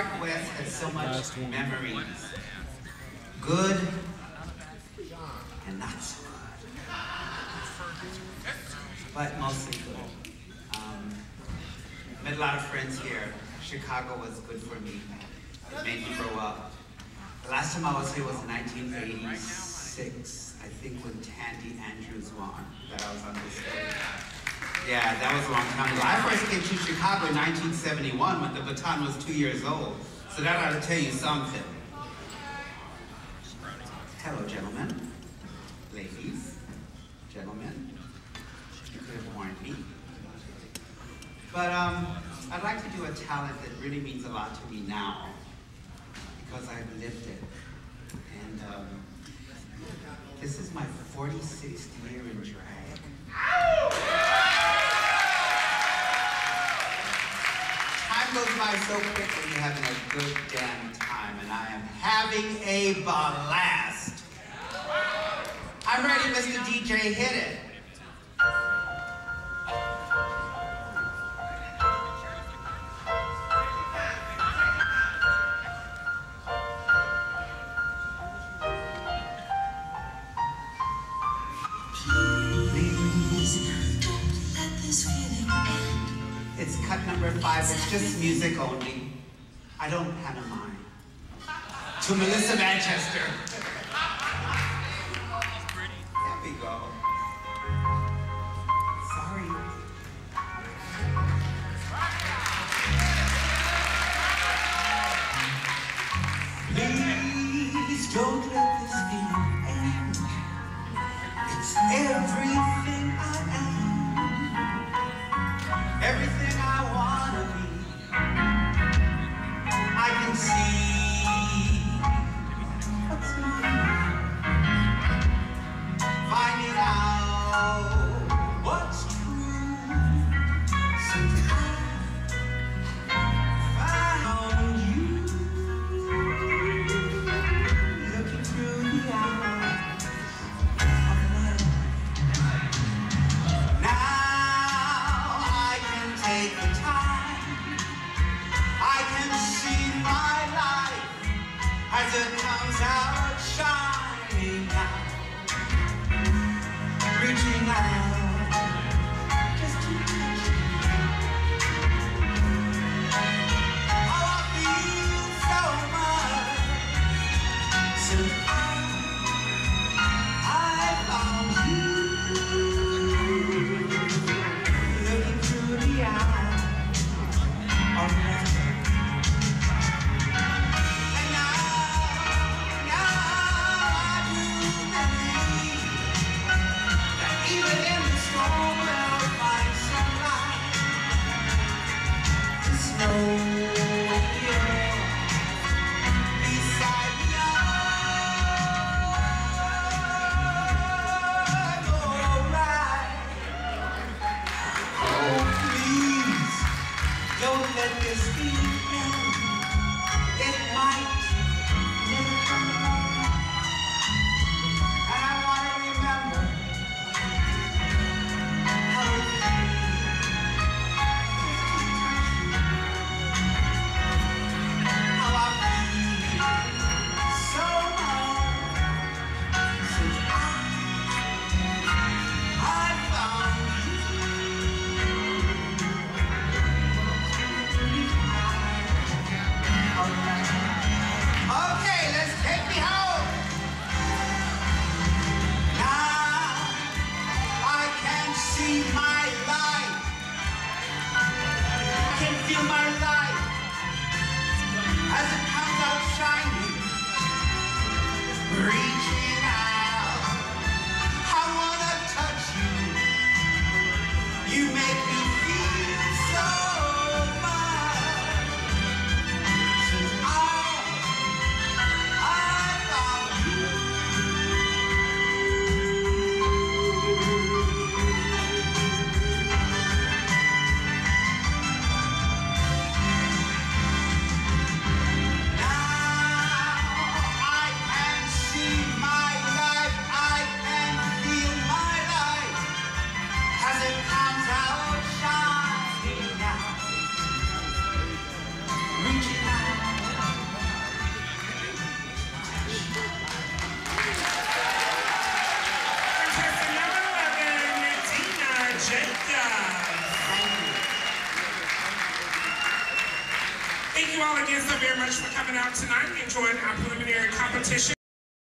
Northwest has so much memories. Good and not so good. But mostly good. Met a lot of friends here. Chicago was good for me. It made me grow up. The last time I was here was in 1986, I think when Tandy Andrews won, that I was on this stage. Yeah, that was a long time ago. I first came to Chicago in 1971 when the baton was 2 years old. So that ought to tell you something. Hello, gentlemen, ladies, gentlemen. You could have warned me. But I'd like to do a talent that really means a lot to me now because I've lived it. And this is my 46th year in drag. Time goes by so quick when you're having a good damn time, and I am having a blast. I'm ready, Mr. DJ, hit it. It's cut number 5, it's just music only. I don't pantomime. To Melissa Manchester. There we go. Sorry. Please don't let this feeling end. It's everything I am. Everything I wanna be, I can see what's mine. Finding out what's true. Since I found you, looking through the eyes of love. Take the time, I can see my life as it comes out shining out, reaching out just to touch you. Oh, I feel so much since I found you. Looking through the eyes of love. And now I do believe that even in all again so very much for coming out tonight. Enjoying our preliminary competition.